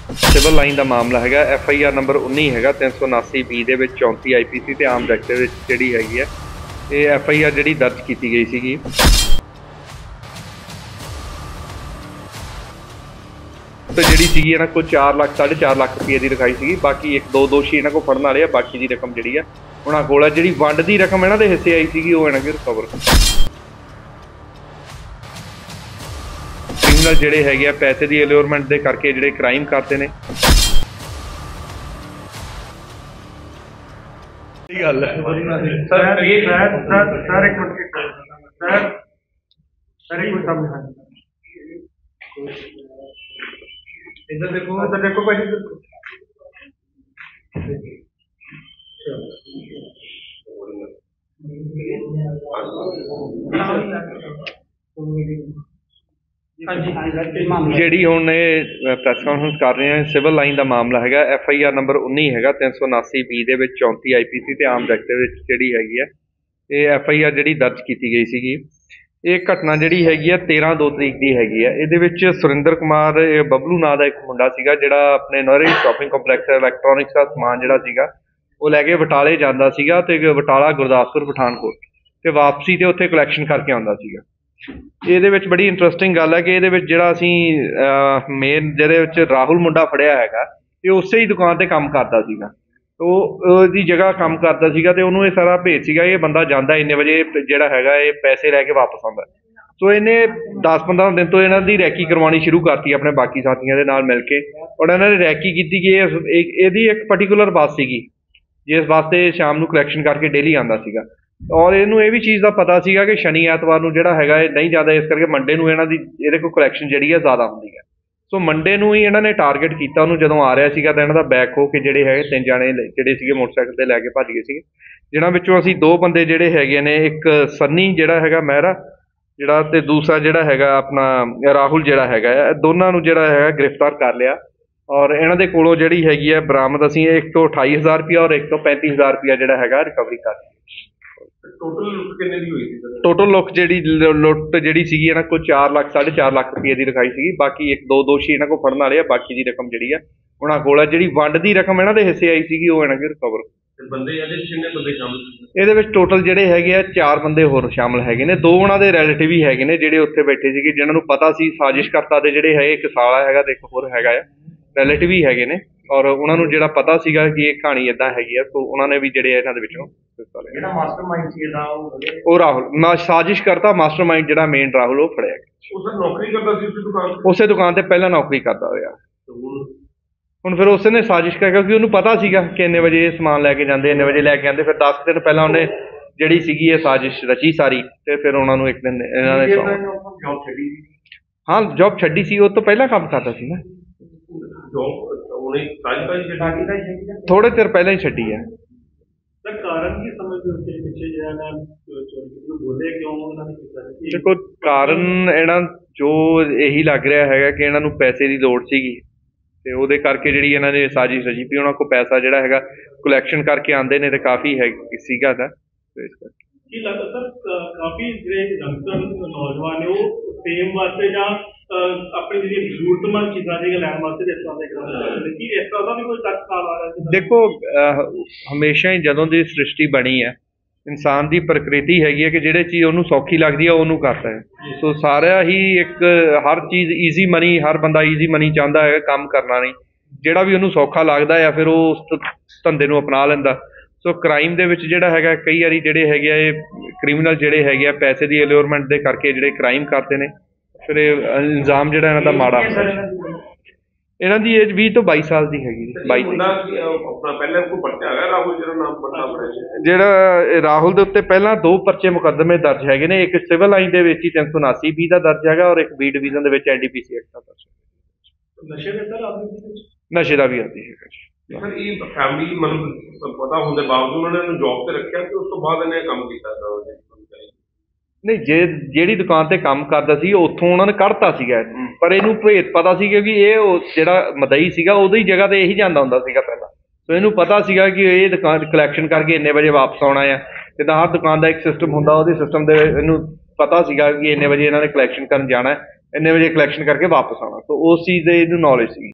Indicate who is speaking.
Speaker 1: Civil line का मामला है FIR नंबर 19 है 379B ਦੇ ਵਿੱਚ 34 IPC ਤੇ ਆਮ ਐਕਟ ਦੇ ਵਿੱਚ ਜਿਹੜੀ ਹੈਗੀ ਹੈ ਇਹ FIR ਜਿਹੜੀ ਦਰਜ ਕੀਤੀ ਗਈ ਸੀਗੀ। ਤੇ ਜਿਹੜੀ ਸੀਗੀ ਇਹਨਾਂ ਕੋਲ 4 ਲੱਖ 4.5 ਲੱਖ ਰੁਪਏ ਦੀ ਲਿਖਾਈ ਸੀਗੀ। ਬਾਕੀ ਇੱਕ ਦੋ ਦੋਸ਼ੀ ਇਹਨਾਂ ਕੋਲ ਫੜਨ ਵਾਲੇ ਆ। ਬਾਕੀ ਦੀ ਰਕਮ ਜਿਹੜੀ ਆ ਉਹਨਾਂ ਕੋਲ ਆ। ਜਿਹੜੀ ਵੰਡ ਦੀ ਰਕਮ ਇਹਨਾਂ ਦੇ ਹਿੱਸੇ ਆਈ ਸੀਗੀ ਉਹ ਇਹਨਾਂ ਕੋਲ ਰਿਕਵਰ। ਕ੍ਰਿਮੀਨਲ ਜਿਹੜੇ ਹੈਗੇ ਆ ਪੈਸੇ ਦੀ ਅਲਿਓਰਮੈਂਟ ਦੇ ਕਰਕੇ ਜਿਹੜੇ ਕ੍ਰਾਈਮ ਕਰਦੇ ਨੇ। ਸਹੀ ਗੱਲ ਹੈ ਸਰ। ਇਹ ਸਰ ਇੱਕ ਮਿੰਟ ਸਰ ਇੱਕ ਮਿੰਟ इधर देखो भाई ਜਿਹੜੀ ਹੁਣ ਇਹ ਪ੍ਰੈਸ ਕਾਨਫਰੰਸ ਕਰ ਰਹੇ ਆ ਸਿਵਲ ਲਾਈਨ ਦਾ ਮਾਮਲਾ ਹੈਗਾ FIR ਨੰਬਰ 19 ਹੈਗਾ 379B ਦੇ ਵਿੱਚ 34 IPC ਤੇ ਆਮ ਐਕਟ ਦੇ ਵਿੱਚ ਜਿਹੜੀ ਹੈਗੀ ਹੈ ਇਹ FIR ਜਿਹੜੀ ਦਰਜ ਕੀਤੀ ਗਈ ਸੀਗੀ। ਇਹ ਘਟਨਾ ਜਿਹੜੀ ਹੈਗੀ ਆ 13/2 ਤਰੀਕ ਦੀ ਹੈਗੀ ਆ। ਇਹਦੇ ਵਿੱਚ ਸੁਰਿੰਦਰ ਕੁਮਾਰ ਬੱਬਲੂ ਨਾਂ ਦਾ ਇੱਕ ਮੁੰਡਾ ਸੀਗਾ ਜਿਹੜਾ ਆਪਣੇ ਨੌਰੀ ਸ਼ਾਪਿੰਗ ਕੰਪਲੈਕਸ ਇਲੈਕਟ੍ਰੋਨਿਕਸ ਦਾ ਸਮਾਨ ਜਿਹੜਾ ਸੀਗਾ ਉਹ ਲੈ ਕੇ ਬਟਾਲੇ ਜਾਂਦਾ ਸੀਗਾ ਤੇ ਬਟਾਲਾ ਗੁਰਦਾਸਪੁਰ ਪਠਾਨਕੋਟ ਤੇ ਵਾਪਸੀ ਤੇ ਉੱਥੇ ਕਲੈਕਸ਼ਨ ਕਰਕੇ ਆਉਂਦਾ ਸੀਗਾ। ਇਹਦੇ ਵਿੱਚ ਬੜੀ ਇੰਟਰਸਟਿੰਗ ਗੱਲ ਹੈ ਕਿ ਇਹਦੇ ਵਿੱਚ ਜਿਹੜਾ ਅਸੀਂ ਮੇਨ ਜਿਹਦੇ ਵਿੱਚ ਰਾਹੁਲ ਮੁੰਡਾ ਫੜਿਆ ਹੈਗਾ ਇਹ ਉਸੇ ਹੀ ਦੁਕਾਨ ਤੇ ਕੰਮ ਕਰਦਾ ਸੀਗਾ। ਉਹ ਉਹਦੀ ਜਗ੍ਹਾ ਕੰਮ ਕਰਦਾ ਸੀਗਾ ਤੇ ਉਹਨੂੰ ਇਹ ਸਾਰਾ ਭੇਜ ਸੀਗਾ ਇਹ ਬੰਦਾ ਜਾਂਦਾ ਇੰਨੇ ਵਜੇ ਜਿਹੜਾ ਹੈਗਾ ਇਹ ਪੈਸੇ ਲੈ ਕੇ ਵਾਪਸ ਆਉਂਦਾ। ਸੋ ਇਹਨੇ 10-15 ਦਿਨ ਤੋਂ ਇਹਨਾਂ ਦੀ ਰੈਕੀ ਕਰਵਾਉਣੀ ਸ਼ੁਰੂ ਕਰਤੀ ਆਪਣੇ ਬਾਕੀ ਸਾਥੀਆਂ ਦੇ ਨਾਲ ਮਿਲ ਕੇ। ਔਰ ਇਹਨਾਂ ਨੇ ਰੈਕੀ ਕੀਤੀ ਕਿ ਇਹਦੀ ਇੱਕ ਪਰਟੀਕੂਲਰ ਬੱਸ ਸੀਗੀ ਜਿਸ ਵਾਸਤੇ ਸ਼ਾਮ ਨੂੰ ਕਲੈਕਸ਼ਨ ਕਰਕੇ ਡੇਲੀ ਆਉਂਦਾ ਸੀਗਾ। ਔਰ ਇਹਨੂੰ ਇਹ ਵੀ ਚੀਜ਼ ਦਾ ਪਤਾ ਸੀਗਾ ਕਿ ਸ਼ਨੀ ਐਤਵਾਰ ਨੂੰ ਜਿਹੜਾ ਹੈਗਾ ਇਹ ਨਹੀਂ ਜਾਂਦਾ, ਇਸ ਕਰਕੇ ਮੰਡੇ ਨੂੰ ਇਹਨਾਂ ਦੀ ਇਹਦੇ ਕੋਲ ਕਲੈਕਸ਼ਨ ਜਿਹੜੀ ਹੈ ਜ਼ਿਆਦਾ ਹੁੰਦੀ ਹੈ। ਸੋ ਮੰਡੇ ਨੂੰ ਹੀ ਇਹਨਾਂ ਨੇ ਟਾਰਗੇਟ ਕੀਤਾ ਉਹਨੂੰ। ਜਦੋਂ ਆ ਰਿਹਾ ਸੀਗਾ ਤਾਂ ਇਹਨਾਂ ਦਾ ਬੈਕ ਹੋ ਕੇ ਜਿਹੜੇ ਹੈਗੇ 3 ਜਾਣੇ ਜਿਹੜੇ ਸੀਗੇ ਮੋਟਰਸਾਈਕਲ ਤੇ ਲੈ ਕੇ ਭੱਜ ਗਏ ਸੀਗੇ, ਜਿਨ੍ਹਾਂ ਵਿੱਚੋਂ ਅਸੀਂ 2 ਬੰਦੇ ਜਿਹੜੇ ਹੈਗੇ ਨੇ, ਇੱਕ ਸੰਨੀ ਜਿਹੜਾ ਹੈਗਾ ਮਹਿਰਾ ਜਿਹੜਾ ਤੇ ਦੂਸਰਾ ਜਿਹੜਾ ਹੈਗਾ ਆਪਣਾ ਰਾਹੁਲ ਜਿਹੜਾ ਹੈਗਾ, ਦੋਨਾਂ ਨੂੰ ਜਿਹੜਾ ਹੈਗਾ ਗ੍ਰਿਫਤਾਰ ਕਰ ਲਿਆ। ਔਰ ਇਹਨਾਂ ਦੇ ਕੋਲੋਂ ਜਿਹੜੀ ਹੈਗੀ ਹੈ ਬਰਾਮਦ ਅਸੀਂ ਇੱਕ ਤੋਂ 28,000 ਰੁਪਇਆ ਔਰ ਇੱਕ ਤੋਂ 35,000 ਰੁਪਇਆ ਜਿਹੜਾ ਹੈਗਾ ਰਿਕਵਰੀ ਕਰ ਲਈ।
Speaker 2: ਟੋਟਲ ਲੁੱਟ ਕਿੰਨੇ ਦੀ ਹੋਈ ਸੀ?
Speaker 1: ਟੋਟਲ ਲੁੱਟ ਜਿਹੜੀ ਸੀਗੀ ਇਹਨਾਂ ਕੋਲ 4 ਲੱਖ 4.5 ਲੱਖ ਰੁਪਏ ਦੀ ਲਿਖਾਈ ਸੀਗੀ। ਬਾਕੀ ਇੱਕ ਦੋ ਦੋਸ਼ੀ ਇਹਨਾਂ ਕੋਲ ਫੜਨ ਵਾਲੇ ਆ। ਬਾਕੀ ਦੀ ਰਕਮ ਜਿਹੜੀ ਆ ਉਹਨਾਂ ਕੋਲ ਆ। ਜਿਹੜੀ ਵੰਡ ਦੀ ਰਕਮ ਇਹਨਾਂ ਦੇ ਹਿੱਸੇ ਆਈ ਸੀਗੀ ਉਹ ਇਹਨਾਂ ਕੋਲ ਰਿਕਵਰ।
Speaker 2: ਬੰਦੇ ਇਹਦੇ ਵਿੱਚ ਕਿੰਨੇ ਬੰਦੇ ਸ਼ਾਮਲ ਸੀ?
Speaker 1: ਇਹਦੇ ਵਿੱਚ ਟੋਟਲ ਜਿਹੜੇ ਹੈਗੇ ਆ 4 ਬੰਦੇ ਹੋਰ ਸ਼ਾਮਲ ਹੈਗੇ ਨੇ। 2 ਉਹਨਾਂ ਦੇ ਰਿਲੇਟਿਵ ਹੀ ਹੈਗੇ ਨੇ ਜਿਹੜੇ ਉੱਥੇ ਬੈਠੇ ਸੀਗੇ, ਜਿਨ੍ਹਾਂ ਨੂੰ ਪਤਾ ਸੀ ਸਾਜ਼ਿਸ਼ਕਰਤਾ ਦੇ ਜਿਹੜੇ ਹੈਗੇ, ਇੱਕ ਸਾਲਾ ਹੈਗਾ ਤੇ ਇੱਕ ਹੋਰ ਹੈਗਾ ਆ, ਰਿਲੇਟਿਵ ਹੀ ਹੈਗੇ ਨੇ। ਔਰ ਉਹਨਾਂ ਨੂੰ ਜਿਹੜਾ ਪਤਾ ਸੀਗਾ ਕਿ ਇਹ ਕਹਾਣੀ ਇਦਾਂ ਹੈਗੀ ਆ, ਸੋ ਉਹਨਾਂ ਨੇ ਵੀ ਜਿਹੜੇ ਇਹਨਾਂ ਦੇ ਵਿੱਚੋਂ
Speaker 2: ਜਿਹੜਾ ਮਾਸਟਰਮਾਈਂਡ ਸੀ ਇਹਦਾ
Speaker 1: ਉਹ ਰਾਹੁਲ ਸਾਜ਼ਿਸ਼ ਕਰਤਾ। ਮਾਸਟਰਮਾਈਂਡ ਜਿਹੜਾ ਮੇਨ ਰਾਹੁਲ ਉਹ ਫੜਿਆ ਗਿਆ।
Speaker 2: ਉਹ ਸਰ ਨੌਕਰੀ ਕਰਦਾ ਸੀ
Speaker 1: ਉਸੇ ਦੁਕਾਨ ਤੇ ਪਹਿਲਾਂ ਨੌਕਰੀ ਕਰਦਾ ਹੋਇਆ। ਹੁਣ ਫਿਰ ਉਸੇ ਨੇ ਸਾਜ਼ਿਸ਼ ਕਰ ਕਿਉਂਕਿ ਉਹਨੂੰ ਪਤਾ ਸੀਗਾ ਕਿ ਇੰਨੇ ਵਜੇ ਇਹ ਸਮਾਨ ਲੈ ਕੇ ਜਾਂਦੇ, ਇੰਨੇ ਵਜੇ ਲੈ ਕੇ ਆਉਂਦੇ। ਫਿਰ 10 ਦਿਨ ਪਹਿਲਾਂ ਉਹਨੇ ਜਿਹੜੀ ਸੀਗੀ ਇਹ ਸਾਜ਼ਿਸ਼ ਰਚੀ ਸਾਰੀ ਤੇ ਫਿਰ ਉਹਨਾਂ ਨੂੰ ਇੱਕ ਦਿਨ ਇਹਨਾਂ ਨੇ
Speaker 2: ਜੌਬ ਛੱਡੀ।
Speaker 1: ਹਾਂ ਜੌਬ ਛੱਡੀ ਸੀ। ਉਹ ਤੋਂ ਪਹਿਲਾਂ ਕੰਮ ਕਰਦਾ ਸੀ ਨਾ। ਥੋੜੇ ਚਿਰ ਪਹਿਲਾਂ ਹੀ ਛੱਡੀ ਹੈ। ਦੇਖੋ ਕਾਰਨ ਇਹਨਾਂ ਜੋ ਇਹੀ ਲੱਗ ਰਿਹਾ ਹੈਗਾ ਕਿ ਇਹਨਾਂ ਨੂੰ ਪੈਸੇ ਦੀ ਲੋੜ ਸੀਗੀ ਤੇ ਉਹਦੇ ਕਰਕੇ ਜਿਹੜੀ ਇਹਨਾਂ ਨੇ ਸਾਜ਼ਿਸ਼ ਰਚੀ ਵੀ ਉਹਨਾਂ ਕੋਲ ਪੈਸਾ ਜਿਹੜਾ ਹੈਗਾ ਕਲੈਕਸ਼ਨ ਕਰਕੇ ਆਉਂਦੇ ਨੇ ਤੇ ਕਾਫੀ ਹੈ ਸੀਗਾ ਦਾ। ਇਸ ਕਰਕੇ
Speaker 3: ਕੀ ਲੱਗਦਾ ਸਰ ਕਾਫੀ ਜਿਹੜੇ ਯੰਗਸਟਰ ਨੌਜਵਾਨ ਨੇ ਉਹ ਫੇਮ ਵਾਸਤੇ ਜਾਂ ਆਪਣੀ ਜਿਹੜੀ ਜ਼ਰੂਰਤਮੰਦ ਚੀਜ਼ਾਂ ਜਿਹੜੀਆਂ ਲੈਣ ਵਾਸਤੇ ਇਸ ਤਰ੍ਹਾਂ ਦੇ ਕੰਮ ਕੀ ਇਸ ਤਰ੍ਹਾਂ ਦਾ ਵੀ ਕੋਈ ਤੱਕ ਆ ਰਿਹਾ ਹੈ?
Speaker 1: ਦੇਖੋ ਹਮੇਸ਼ਾ ਹੀ ਜਦੋਂ ਦੀ ਸ੍ਰਿਸ਼ਟੀ ਬਣੀ ਹੈ ਇਨਸਾਨ ਦੀ ਪ੍ਰਕਿਰਤੀ ਹੈਗੀ ਹੈ ਕਿ ਜਿਹੜੇ ਚੀਜ਼ ਉਹਨੂੰ ਸੌਖੀ ਲੱਗਦੀ ਹੈ ਉਹਨੂੰ ਕਰਦਾ ਹੈ। ਸੋ ਸਾਰਾ ਹੀ ਇੱਕ ਹਰ ਚੀਜ਼ ਈਜ਼ੀ ਮਨੀ, ਹਰ ਬੰਦਾ ਈਜ਼ੀ ਮਨੀ ਚਾਹੁੰਦਾ ਹੈ, ਕੰਮ ਕਰਨਾ ਨਹੀਂ। ਜਿਹੜਾ ਵੀ ਉਹਨੂੰ ਸੌਖਾ ਲੱਗਦਾ ਜਾਂ ਫਿਰ ਉਹ ਉਸ ਧੰਦੇ ਨੂੰ ਅਪਣਾ ਲੈਂਦਾ। ਸੋ ਕ੍ਰਾਈਮ ਦੇ ਵਿੱਚ ਜਿਹੜਾ ਹੈਗਾ ਕਈ ਵਾਰੀ ਜਿਹੜੇ ਹੈਗੇ ਆ ਇਹ ਕ੍ਰਿਮੀਨਲ ਜਿਹੜੇ ਹੈਗੇ ਆ ਪੈਸੇ ਦੀ ਅਲਿਓਰਮੈਂਟ ਦੇ ਕਰਕੇ ਜਿਹੜੇ ਕ੍ਰਾਈਮ ਕਰਦੇ ਨੇ। ਫਿਰ ਇਹ ਇਲਜ਼ਾਮ ਜਿਹੜਾ ਇਹਨਾਂ ਦਾ ਮਾੜਾ ਹੁੰਦਾ। ਇਹਨਾਂ ਦੀ ਏਜ 20 ਤੋਂ 22 ਸਾਲ ਦੀ ਹੈਗੀ। ਜਿਹੜਾ ਰਾਹੁਲ ਦੇ ਉੱਤੇ ਪਹਿਲਾਂ 2 ਪਰਚੇ ਮੁਕੱਦਮੇ ਦਰਜ ਹੈਗੇ ਨੇ। ਇੱਕ ਸਿਵਲ ਲਾਈਨ ਦੇ ਵਿੱਚ ਹੀ 379B ਦਾ ਦਰਜ ਹੈਗਾ ਔਰ ਇੱਕ B ਡਿਵੀਜ਼ਨ ਦੇ ਵਿੱਚ NDPC ਐਕਟ ਦਾ ਦਰਜ। ਨਸ਼ੇ ਦਾ ਵੀ ਆਦੀ ਹੈਗਾ ਜੀ।
Speaker 2: ਸਰ ਇਹ ਫੈਮਿਲੀ ਮਤਲਬ ਪਤਾ ਹੋਣ ਦੇ ਬਾਵਜੂਦ ਉਹਨਾਂ ਨੇ ਇਹਨੂੰ ਜੌਬ ਤੇ ਰੱਖਿਆ ਤੇ ਉਸ ਤੋਂ ਬਾਅਦ ਇਹਨੇ ਕੰਮ ਕੀਤਾ
Speaker 1: ਨਹੀਂ। ਜਿਹੜੀ ਦੁਕਾਨ ਤੇ ਕੰਮ ਕਰਦਾ ਸੀ ਉੱਥੋਂ ਉਹਨਾਂ ਨੇ ਕੱਢਤਾ ਸੀਗਾ, ਪਰ ਇਹਨੂੰ ਭੇਤ ਪਤਾ ਸੀ ਕਿਉਂਕਿ ਇਹ ਜਿਹੜਾ ਮਦਈ ਸੀਗਾ ਉਹਦੀ ਜਗ੍ਹਾ ਤੇ ਇਹੀ ਜਾਂਦਾ ਹੁੰਦਾ ਸੀਗਾ ਪਹਿਲਾਂ। ਸੋ ਇਹਨੂੰ ਪਤਾ ਸੀਗਾ ਕਿ ਇਹ ਦੁਕਾਨ ਕਲੈਕਸ਼ਨ ਕਰਕੇ ਇੰਨੇ ਵਜੇ ਵਾਪਸ ਆਉਣਾ ਆ। ਜਿੱਦਾਂ ਹਰ ਦੁਕਾਨ ਦਾ ਇੱਕ ਸਿਸਟਮ ਹੁੰਦਾ, ਉਹਦੇ ਸਿਸਟਮ ਦੇ ਇਹਨੂੰ ਪਤਾ ਸੀਗਾ ਕਿ ਇੰਨੇ ਵਜੇ ਇਹਨਾਂ ਨੇ ਕਲੈਕਸ਼ਨ ਕਰਨ ਜਾਣਾ, ਇੰਨੇ ਵਜੇ ਕਲੈਕਸ਼ਨ ਕਰਕੇ ਵਾਪਸ ਆਉਣਾ। ਸੋ ਉਸ ਚੀਜ਼ ਦੇ ਇਹਨੂੰ ਨੌਲੇਜ ਸੀ।